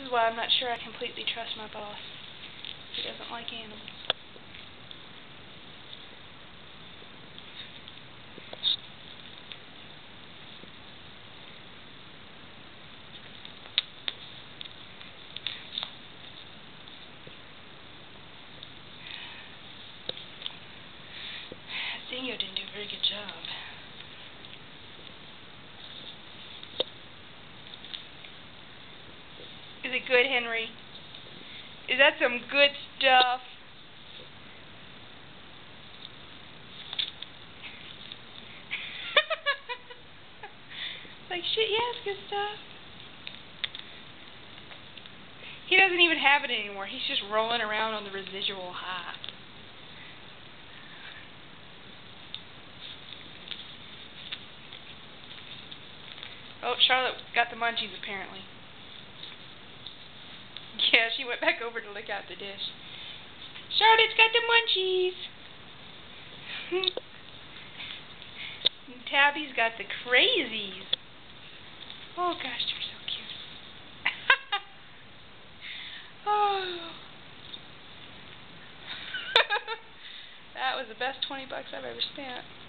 is why I'm not sure I completely trust my boss. He doesn't like animals. Dingo didn't do a very good job. Is it good, Henry? Is that some good stuff? Like, shit, yeah, it's good stuff. He doesn't even have it anymore. He's just rolling around on the residual high. Oh, Charlotte got the munchies, apparently. Yeah, she went back over to lick out the dish. Charlotte's got the munchies. And Tabby's got the crazies. Oh, gosh, you're so cute. Oh. That was the best $20 I've ever spent.